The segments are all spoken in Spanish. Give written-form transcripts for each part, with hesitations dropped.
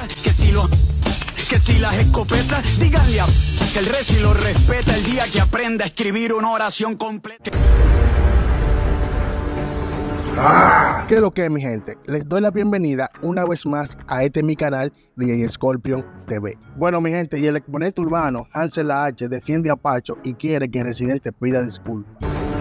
Que si las escopetas, díganle a que el rey si lo respeta el día que aprenda a escribir una oración completa. ¿Qué es lo que es, mi gente? Les doy la bienvenida una vez más a mi canal DJ Scorpion TV. Bueno, mi gente, y el exponente urbano Hansel La H defiende a Pacho y quiere que el residente pida disculpas.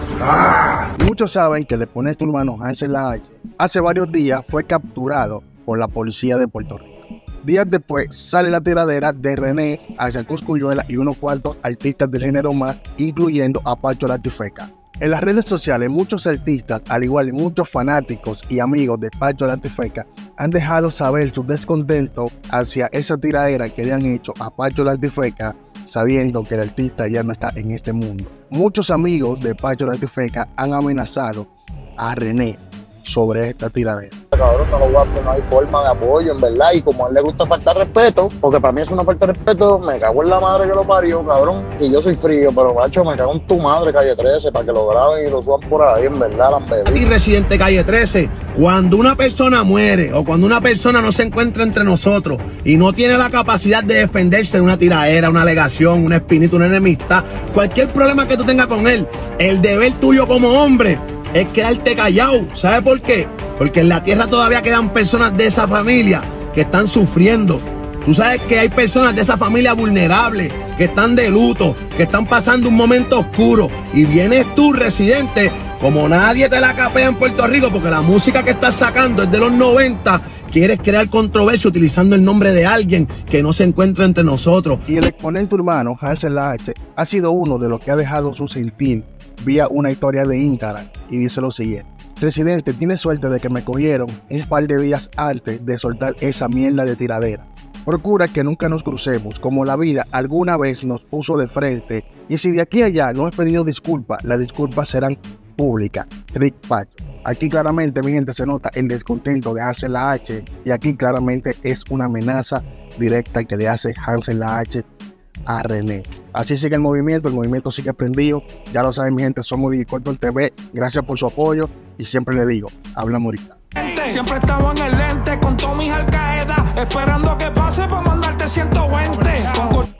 Muchos saben que el exponente urbano Hansel La H hace varios días fue capturado por la policía de Puerto Rico. Días después sale la tiradera de René hacia Cosculluela y unos cuantos artistas del género más, incluyendo a Pacho Latifeca. En las redes sociales, muchos artistas, al igual que muchos fanáticos y amigos de Pacho Latifeca, han dejado saber su descontento hacia esa tiradera que le han hecho a Pacho Latifeca, sabiendo que el artista ya no está en este mundo. Muchos amigos de Pacho Latifeca han amenazado a René sobre esta tiradera. Cabrón, no hay forma de apoyo, en verdad, y como a él le gusta faltar respeto, porque para mí es una falta de respeto, me cago en la madre que lo parió, cabrón, y yo soy frío, pero macho, me cago en tu madre, Calle 13, para que lo graben y lo suban por ahí, en verdad, la Y residente Calle 13, cuando una persona muere o cuando una persona no se encuentra entre nosotros y no tiene la capacidad de defenderse de una tiradera, una alegación, una espinita, una enemistad, cualquier problema que tú tengas con él, el deber tuyo como hombre es quedarte callado. ¿Sabe por qué? Porque en la tierra todavía quedan personas de esa familia que están sufriendo. Tú sabes que hay personas de esa familia vulnerables, que están de luto, que están pasando un momento oscuro. Y vienes tú, residente, como nadie te la capea en Puerto Rico, porque la música que estás sacando es de los 90, quieres crear controversia utilizando el nombre de alguien que no se encuentra entre nosotros. Y el exponente urbano Hansel La H ha sido uno de los que ha dejado su sentir vía una historia de Instagram y dice lo siguiente: residente, tiene suerte de que me cogieron un par de días antes de soltar esa mierda de tiradera. Procura que nunca nos crucemos, como la vida alguna vez nos puso de frente, y si de aquí a allá no has pedido disculpas, las disculpas serán públicas. Rick Pacho. Aquí claramente, mi gente, se nota el descontento de Hansel La H, y aquí claramente es una amenaza directa que le hace Hansel La H a René. Así sigue el movimiento sigue prendido. Ya lo saben, mi gente, somos DJ Scorpion TV. Gracias por su apoyo y siempre le digo, hablamos ahorita. Siempre estaba en el lente con todos mis Al Qaeda, esperando que pase para mandarte 120.